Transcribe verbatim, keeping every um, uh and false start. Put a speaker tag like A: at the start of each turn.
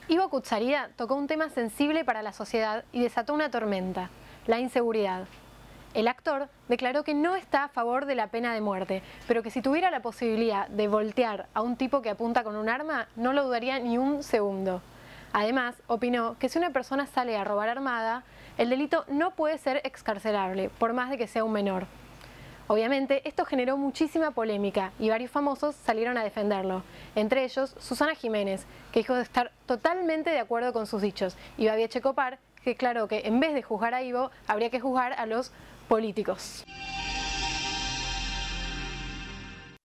A: Ivo Kutsaria tocó un tema sensible para la sociedad y desató una tormenta: la inseguridad. El actor declaró que no está a favor de la pena de muerte, pero que si tuviera la posibilidad de voltear a un tipo que apunta con un arma, no lo dudaría ni un segundo. Además, opinó que si una persona sale a robar armada, el delito no puede ser excarcelable, por más de que sea un menor. Obviamente, esto generó muchísima polémica y varios famosos salieron a defenderlo. Entre ellos, Susana Jiménez, que dijo estar totalmente de acuerdo con sus dichos, y Babi Echecopar, que declaró que en vez de juzgar a Ivo, habría que juzgar a los políticos.